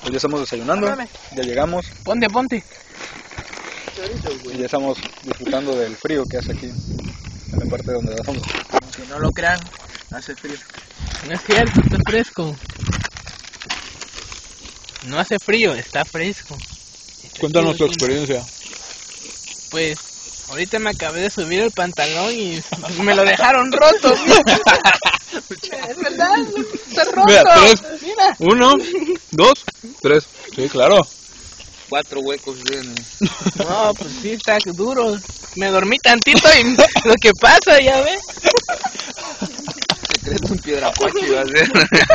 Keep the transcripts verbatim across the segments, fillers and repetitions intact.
Pues ya estamos desayunando, ya llegamos. Ponte, ponte. Y ya estamos disfrutando del frío que hace aquí, en la parte donde estamos. Aunque no lo crean, hace frío. No es cierto, está fresco. No hace frío, está fresco. Está Cuéntanos tu chido, experiencia. Pues, ahorita me acabé de subir el pantalón y me lo dejaron roto. Es verdad, está roto. Mira, tres. Mira. Uno, dos, tres. Sí, claro. Cuatro huecos tiene. No, pues sí, está duro. Me dormí tantito y lo que pasa, ya ves. Secreto en Piedracuachi va a ser.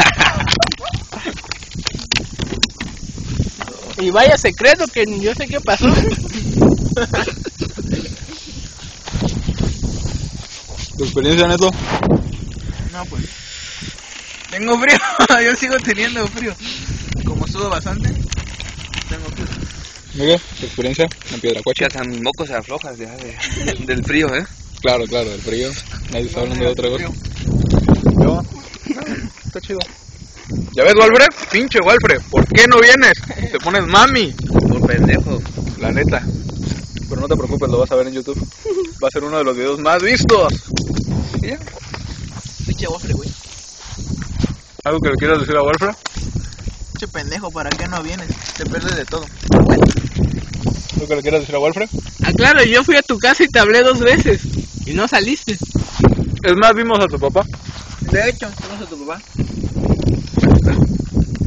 Y vaya secreto que yo sé qué pasó. ¿Tu experiencia, Neto? No, pues. Tengo frío, yo sigo teniendo frío. Como sudo bastante, tengo frío. Miguel, ¿tu experiencia en Piedracuachi? Hasta mis mocos se aflojan ya de, del frío, ¿eh? Claro, claro, del frío. Nadie está hablando de otra cosa. Yo, está chido. ¿Ya ves, Walfred? Pinche Walfred, ¿por qué no vienes? Te pones mami. Por pendejo. La neta. Pero no te preocupes, lo vas a ver en YouTube. Va a ser uno de los videos más vistos. ¿Y ya? Pinche gofre, güey. ¿Algo que le quieras decir a Walfred? Pinche pendejo, ¿para qué no vienes? Te pierdes de todo. ¿Algo que le quieras decir a Walfred? Ah, claro, yo fui a tu casa y te hablé dos veces y no saliste. Es más, vimos a tu papá. De hecho, ¿conoces a tu papá?